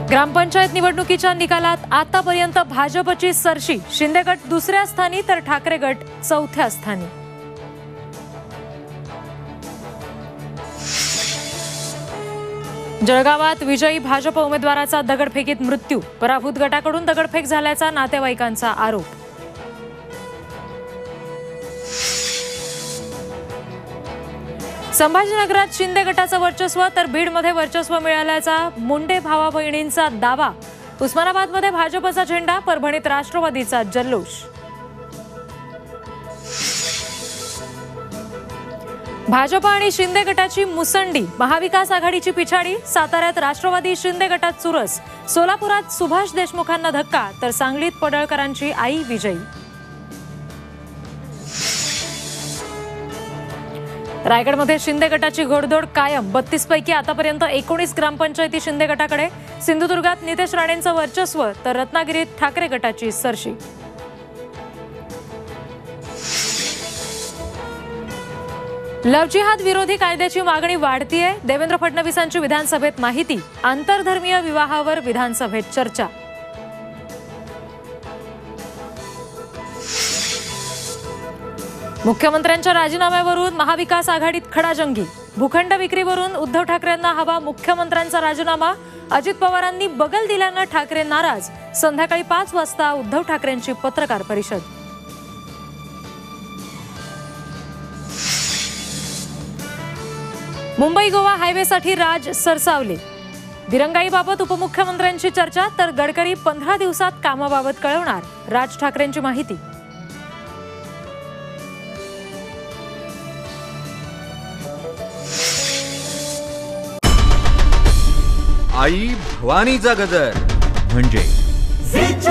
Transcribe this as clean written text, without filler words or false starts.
ग्रामपंचायत निवडणुकीच्या निकालात आतापर्यंत भाजपची सरशी, शिंदे गट दुसऱ्या स्थानी तर ठाकरे गट चौथ्या स्थानी। जळगावात विजयी भाजप उमेदवाराचा दगडफेकीत मृत्यू, पराभूत गटाकडून दगडफेक झाल्याचा नातेवाईकांचा आरोप। संभाजीनगरात शिंदे गटाचं वर्चस्व तर बीडमध्ये वर्चस्व मिळाल्याचा मुंडे भावा बहिणींचा दावा। उस्मानाबादमध्ये भाजपचा झेंडा, परभणीत राष्ट्रवादीचा जल्लोष। भाजप आणि शिंदे गटाची मुसंडी, महाविकास आघाडीची पिछाडी। साताऱ्यात राष्ट्रवादी शिंदे गटात चुरस, सोलापुरात सुभाष देशमुखांना धक्का तर सांगलीत पडळकरांची आई विजयी। रायगडमध्ये शिंदे गटाची घोडदौड कायम, 32 पैकी आतापर्यंत 19 ग्रामपंचायती शिंदे गटाकडे। सिंधुदुर्गात नितेश राणेंचं वर्चस्व तर रत्नागिरीत ठाकरे गटाची सरशी। लव्ह जिहाद विरोधी कायद्याची मागणी वाढतीये, देवेंद्र फडणवीसांची विधानसभेत माहिती। आंतरधर्मीय विवाहावर विधानसभेत चर्चा। मुख्यमंत्र्यांच्या राजीनाम्यावरून महाविकास आघाडीत खडाजंगी, भूखंड विक्रीवरून उद्धव ठाकरेंना हवा मुख्यमंत्र्यांचा राजीनामा। अजित पवारांनी बगल दिल्यानं ठाकरे नाराज, संध्याकाळी 5 वाजता उद्धव ठाकरेंची पत्रकार परिषद। मुंबई गोवा हायवेसाठी राज सरसावले, दिरंगाईबाबत उपमुख्यमंत्र्यांची चर्चा तर गडकरी 15 दिवसात कामाबाबत कळवणार, राज ठाकरेंची माहिती। आई भवानीचा गजर म्हणजे